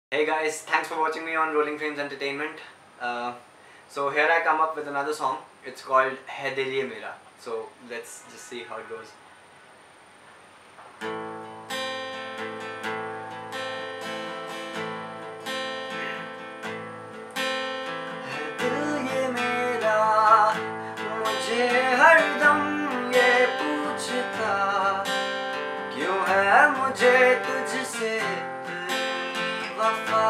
Hey guys, thanks for watching me on Rolling Frames Entertainment. So here I come up with another song. It's called Hai Dil Ye Mera. So let's just see how it goes. है दिल ये मेरा, मुझे हरदम ये पूछता, क्यों है मुझे तुझसे इतनी वफा,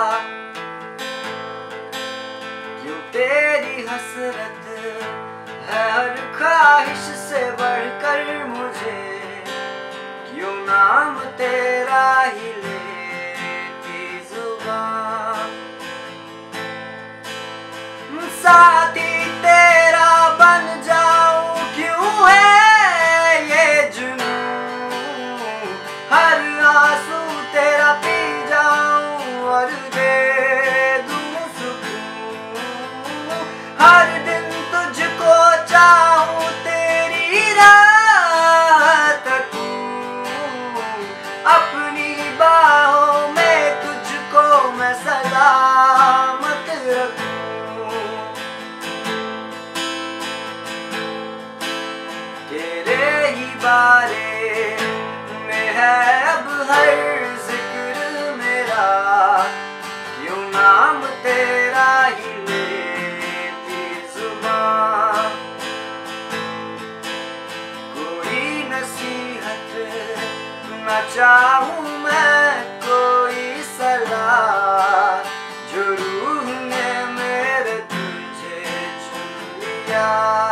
क्यों तेरी हसरत है हर ख्वाहिश से बढ़कर मुझे, क्यों नाम तेरा ही लेती जुबान, साथी तेरा बन जाऊं क्यों है ये जुनून, हर आंसू तेरा पी जाऊं और दे दूं सुकून, हर दिन तुझको चाहूं तेरी राह तकूं, अपनी बाहों में तुझको मैं सलामत रखूं। तेरे ही बारे में है अब हर जिक्र मेरा, क्यों नाम तेरा ही लेती जुबान, कोई नसीहत न चाहूं मैं कोई सलाह, जो रूह ने मेरे तुझे चुन लिया,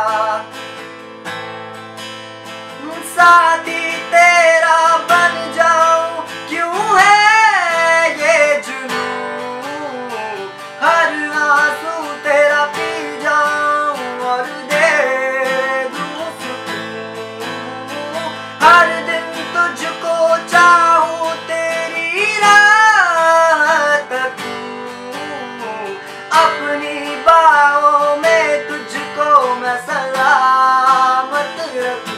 साथी तेरा बन जाऊं क्यों है ये जुनून, हर आंसू तेरा पी जाऊं और दे दूं सुकून, हर दिन तुझको चाहूं तेरी राह तकूं, अपनी बाहों में तुझको मैं सलामत रखूं।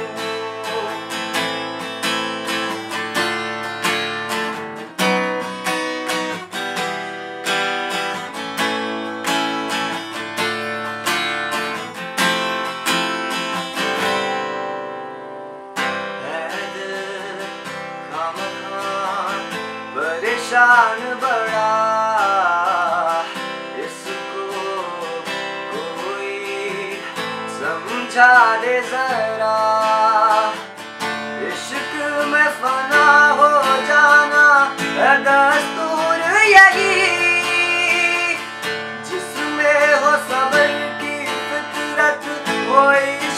परेशान बड़ा, इसको कोई समझा दे जरा, इश्क में फना हो जाना है दस्तूर यही, जिसमें हो सब्र की फितरत वो